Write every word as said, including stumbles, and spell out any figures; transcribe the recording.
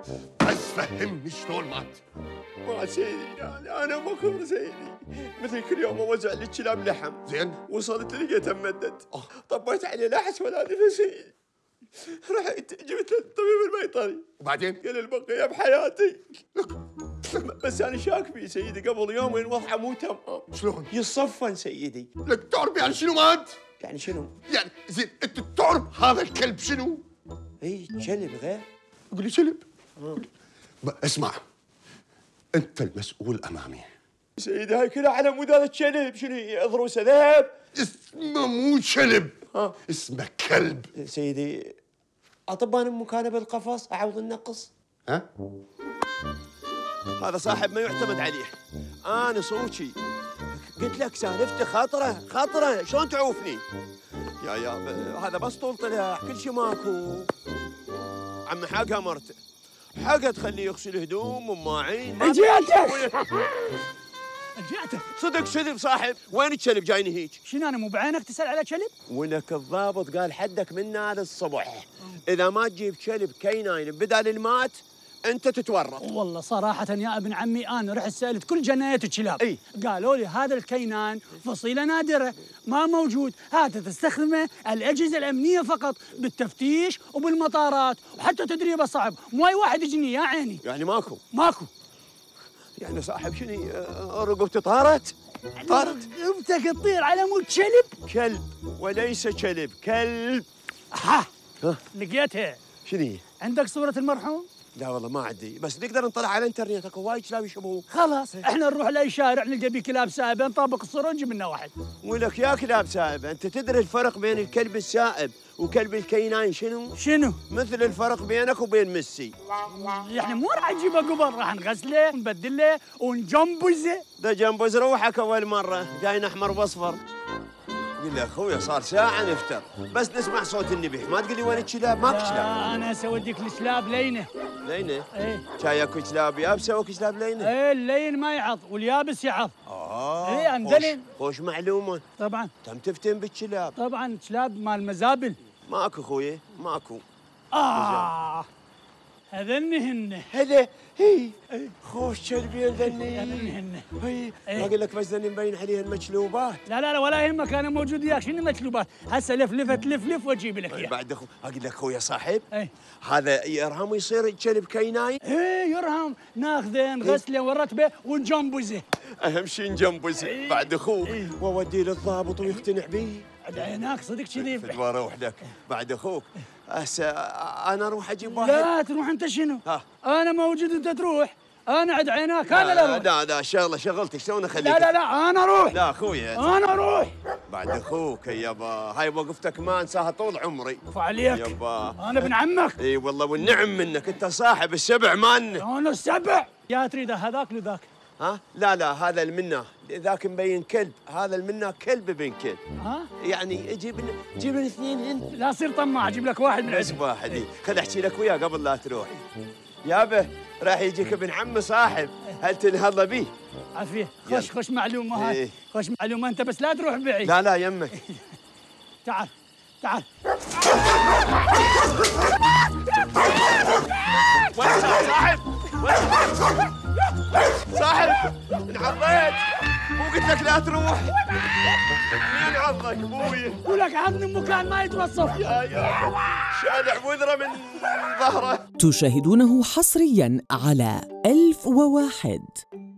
بس فهمني شلون مات. ما سيدي يعني انا مكر سيدي، مثل كل يوم اوزع لي كلاب لحم. زين وصلت لقيته ممدد، طبيت عليه لحس ولا نفسي. رحت جبت الطبيب البيطري وبعدين قال البقيه بحياتي. بس انا شاك فيه سيدي، قبل يومين وضعه مو تمام. شلون؟ يصفن سيدي. لك تعرف يعني شنو مات؟ يعني شنو؟ يعني زين انت تعرف هذا الكلب شنو؟ اي كلب غير. قول لي كلب. اسمع، انت المسؤول امامي سيدي. هاي كلها على مود هذا الكلب. شنو ضروسه ذهب؟ اسمه مو كلب، ها اسمه كلب سيدي. اطبان مكانه بالقفص اعوض النقص. ها؟ هذا صاحب ما يعتمد عليه. انا صوتي قلت لك سالفته خطره خطره، شلون تعوفني؟ يا يا هذا بس طول طلع كل شيء ماكو. عم حقها مرته، حقها تخليه يغسل هدوم وماعين. جيتك جيتك صدق كذب صاحب. وين الكلب جايني هيك؟ شنو انا مو بعينك تسال على كلب؟ ولك الضابط قال حدك من هذا الصبح اذا ما تجيب كلب كيناين بدل المات انت تتورط. والله صراحة يا ابن عمي أنا رحت سألت كل جنايات الكلاب. اي قالوا لي هذا الكينان فصيلة نادرة ما موجود، هذا تستخدمه الأجهزة الأمنية فقط بالتفتيش وبالمطارات، وحتى تدريبه صعب، مو أي واحد يجني يا عيني. يعني ماكو ماكو. يعني صاحب شنو رقبتي طارت؟ طارت رقبتك تطير على مود كلب؟ كلب وليس كلب، كلب. ها ها لقيتها. شنو؟ عندك صورة المرحوم؟ لا والله ما عندي، بس نقدر نطلع على الانترنت اكو وايد كلاب يشبهوه. خلاص احنا نروح لاي شارع نلقى بيه كلاب سائبه نطابق الصوره ونجيب منه واحد. ولك يا كلاب سائبه، انت تدري الفرق بين الكلب السائب وكلب الكيناين شنو؟ شنو؟ مثل الفرق بينك وبين ميسي. يعني مو راح نجيبه قبل، راح نغسله ونبدله ونجنبزه. ده جنبز روحك اول مره جاينا احمر واصفر. قل لي اخويا صار ساعه نفتر بس نسمع صوت النبيح، ما تقول لي وين الكلاب؟ ماكو كلاب. انا اسودك الكلاب لينه. لينه؟ ايه شاي اكو كلاب يابسه واكو كلاب لينه؟ ايه اللين ما يعض واليابس يعض. اه ايه عندنا. خوش معلومه. طبعا تم تفتن بالكلاب. طبعا كلاب مال مزابل. ماكو اخويا ماكو. اه هذني هن. هذا هي خوش كلبي هذني. هذني هن. هي إيه. اقول لك بس ذني مبين عليها المكلوبات. لا لا لا ولا يهمك انا موجود وياك. شنو مكلوبات؟ هسه لف لفت لف لف واجيب لك اياه. بعد اخو اقول لك اخويا صاحب. ايه هذا يرهم يصير كلب كيناين. ايه يرهم ناخذه نغسله ونرتبه ونجنبزه. اهم شيء نجنبزه. إيه. بعد اخوك إيه. واوديه للضابط ويقتنع بيه. عاد عيناك صدق كذي. فدوى روح لك. بعد اخوك هسه انا اروح اجيب واحد. لا تروح انت شنو؟ ها انا موجود انت تروح. انا عد عيناك انا لا اروح. لا لا شغله شغلتي شلون اخليك؟ لا لا لا انا اروح. لا اخويا انا اروح. بعد اخوك يابا، هاي وقفتك ما انساها طول عمري. عفو عليك يابا انا ابن عمك. اي والله والنعم منك، انت صاحب السبع مالنا. انا السبع. يا تريد هذاك لذاك؟ ها لا لا هذا المنا ذاك مبين كلب، هذا المنا كلب بين كلب. ها يعني جيب جيب لنا اثنين انت. لا صير طماع اجيب لك واحد من بس عندي. واحد. إيه. خل احكي لك وياه قبل لا تروح. يابا راح يجيك ابن عم صاحب، هل تنهض بيه؟ عافيه. خش خش معلومه هاي. إيه. خش معلومه انت بس لا تروح بعيد. لا لا يمك. تعال تعال. وين صاحب؟ وين صاحب؟ انعضيت مو قلت لك لا تروح. مين عضك ابوي؟ ولك عضني بمكان ما يتوصف. يا يا شالع وذره من ظهره. تشاهدونه حصرياً على ألف وواحد.